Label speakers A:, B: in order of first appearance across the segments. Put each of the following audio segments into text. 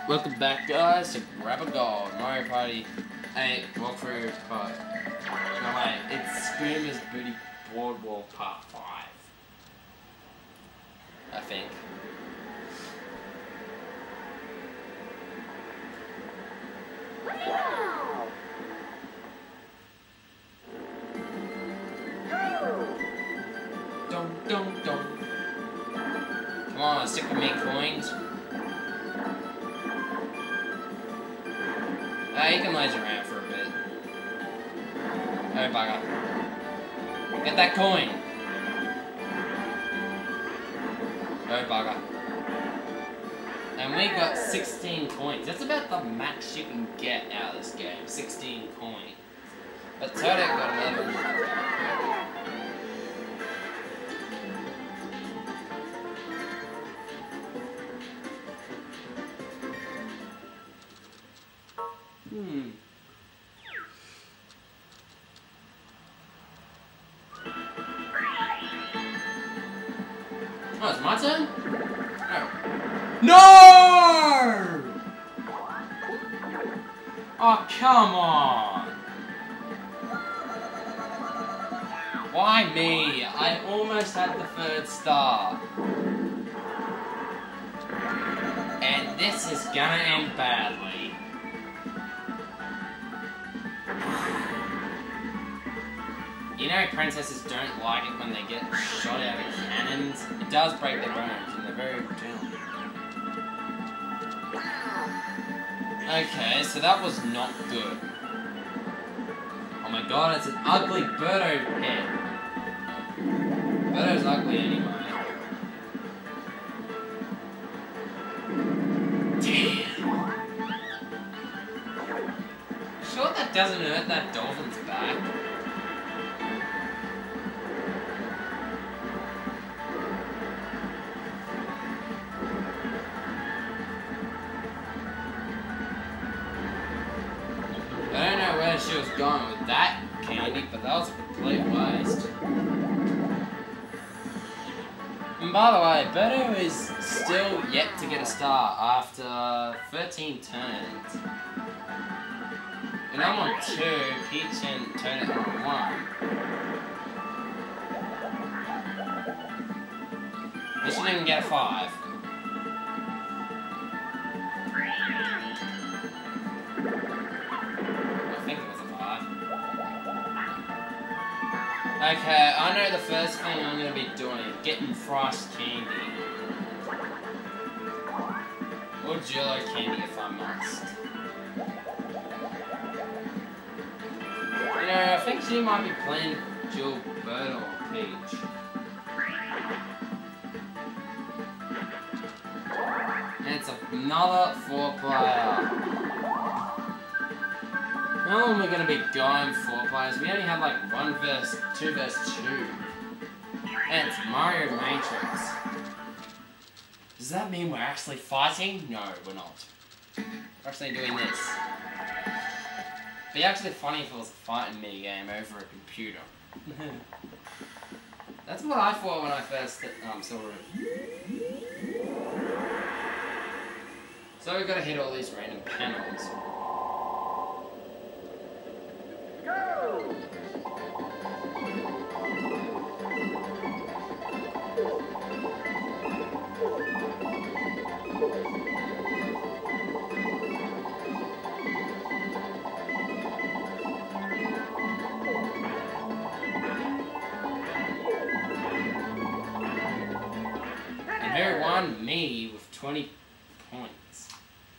A: Welcome back, guys, to Grab a Gold, Mario Party 8 walkthrough part. No, wait, it's Goombas Booty Broadwalk Part 5. I think. Dum dum dum. Come on, stick with me, coins. You can laze around for a bit. Oh, bugger. Get that coin! Oh, bugger. And we got 16 coins. That's about the max you can get out of this game. 16 coins. But Toadette got 11. Oh, it's my turn? Oh. No! Oh, come on! Why me? I almost had the third star. And this is gonna end badly. You know princesses don't like it when they get shot out of cannons. It does break their bones and they're very gentle. Okay, so that was not good. Oh my god, it's an ugly Birdo head. Birdo's ugly anyway. Damn. Sure that doesn't hurt that dolphin's back. I don't know where she was going with that candy, but that was a complete waste. And by the way, Birdo is still yet to get a star after 13 turns. And I'm on 2, Peach and Toadette are on 1. But she didn't get a 5. Okay, I know the first thing I'm going to be doing, getting frost candy. Or Jello candy if I must. You know, I think she might be playing Jill, Bird, or Peach. And it's another 4-player. How long are we going to be going 4 players? We only have like 2 versus 2. And it's Mario Matrix. Does that mean we're actually fighting? No, we're not. We're actually doing this. It'd be actually funny if it was a fighting mini game over a computer. That's what I thought when I first saw it. So we've got to hit all these random panels. And who won? Me with 20 points.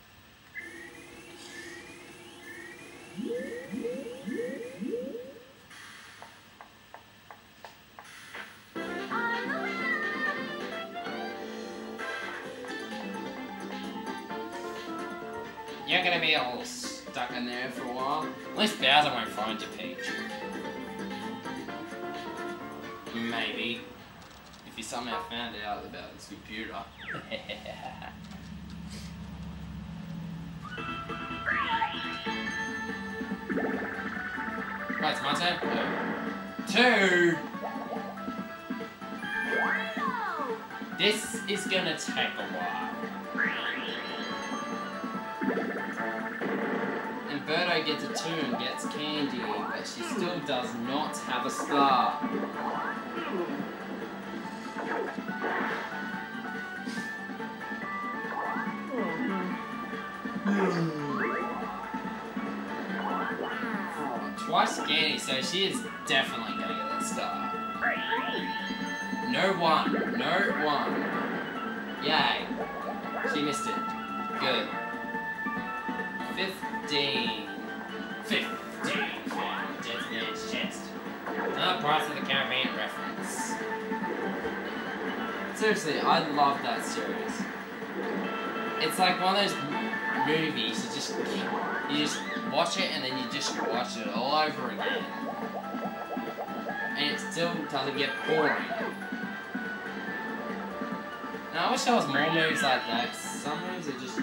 A: You're gonna be all stuck in there for a while. At least Bowser won't find you, Peach. Maybe. If you somehow found out about this computer. Right, it's my turn. 2! This is gonna take a while. And Birdo gets a 2 and gets candy, but she still does not have a star. Twice candy, so she is definitely gonna get that star. No 1. No 1. Yay. She missed it. Good. 15. 15. Designated chest. Another Pirates of the Caribbean reference. Seriously, I love that series. It's like one of those movies you just watch it and then you just watch it all over again. And it still doesn't get boring. Now, I wish there was more movies like that, 'cause some movies are just...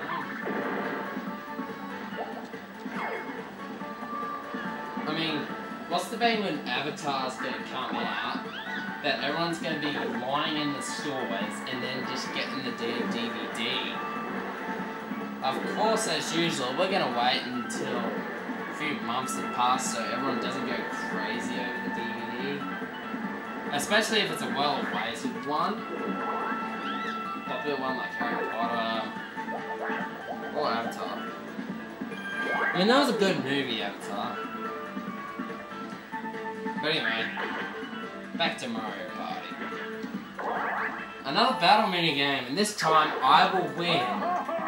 A: I mean, what's the bang when Avatar's gonna come out, that everyone's gonna be lining in the stores and then just getting the DVD? Of course, as usual, we're gonna wait until a few months have passed so everyone doesn't go crazy over the DVD. Especially if it's a well-awaited one. Popular one like Harry Potter or Avatar. I mean, that was a good movie, Avatar. But anyway, back to Mario Party. Another battle minigame, and this time I will win.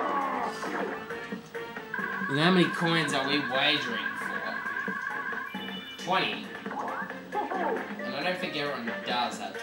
A: And how many coins are we wagering for? 20. And I don't think everyone does have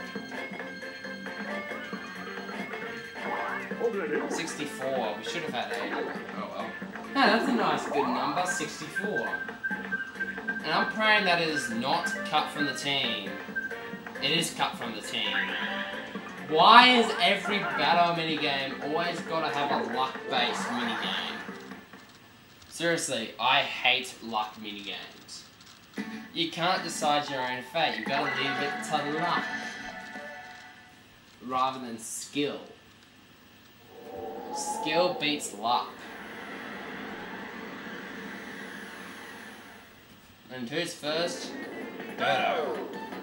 A: 20. 64. We should have had 80. Oh well. Yeah, that's a nice good number, 64. And I'm praying that it is not cut from the team. It is cut from the team. Why is every battle minigame always got to have a luck-based minigame? Seriously, I hate luck minigames. You can't decide your own fate. You've got to leave it to luck. Rather than skill. Skill beats luck. And who's first? Birdo.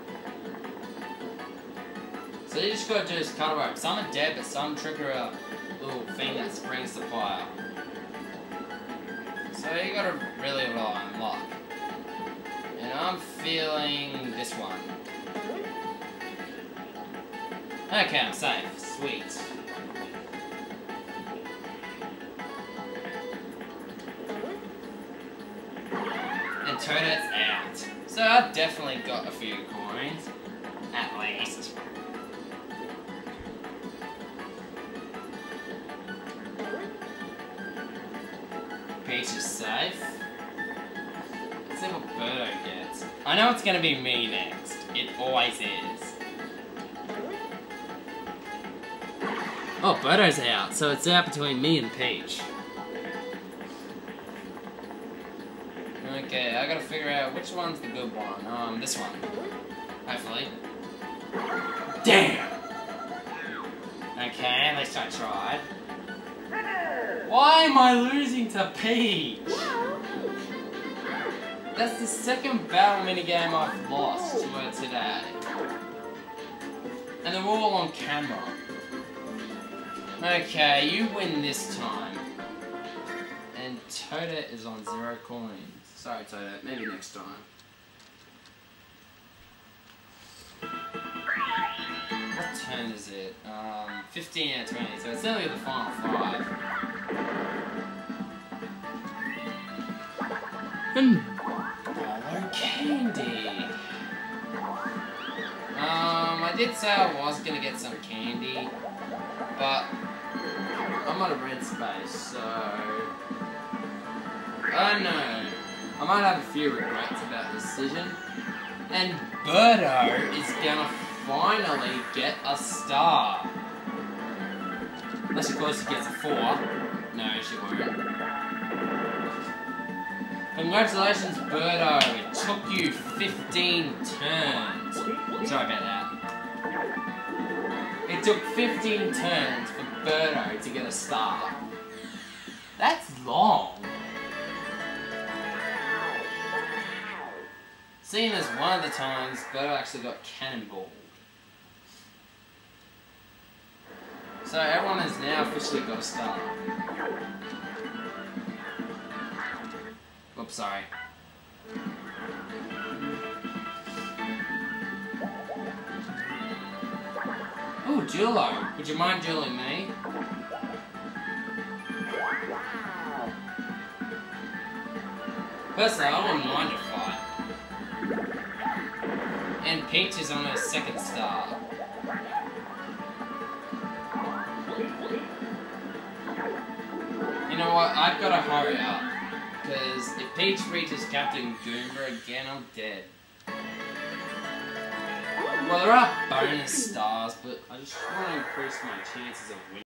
A: So you just gotta do this cut rope. Some are dead, but some trigger a little thing that springs the fire. So you gotta really rely on luck. And I'm feeling this one. Okay, I'm safe. Sweet. And Toadette's out. So I've definitely got a few coins. At least. Peach is safe. Let's see what Birdo gets. I know it's gonna be me next. It always is. Oh, Birdo's out, so it's out between me and Peach. Okay, I gotta figure out which one's the good one. This one. Hopefully. Damn! Okay, at least I tried. Why am I losing to Peach? That's the second battle minigame I've lost to her today. And they're all on camera. Okay, you win this time. And Toadette is on 0 coins. Sorry, Toadette, maybe next time. What turn is it? 15 out of 20, so it's only the final 5. And Bolo candy. I did say I was gonna get some candy, but I'm on a red space, so I don't know. I might have a few regrets about this decision. And Birdo is gonna finally get a star. Unless of course she gets a 4. No, she won't. Congratulations, Birdo. It took you 15 turns. Sorry about that. It took 15 turns for Birdo to get a star. That's long. Seeing as one of the times, Birdo actually got cannonballed. So everyone has now officially got a star. Oops, sorry. Oh, duelo. Would you mind dueling me? Personally, I wouldn't mind a fight. And Peach is on her second star. You know what? I've got to hurry up. Because if Peach reaches Captain Goomba again, I'm dead. Well, there are bonus stars, but I just want to increase my chances of winning.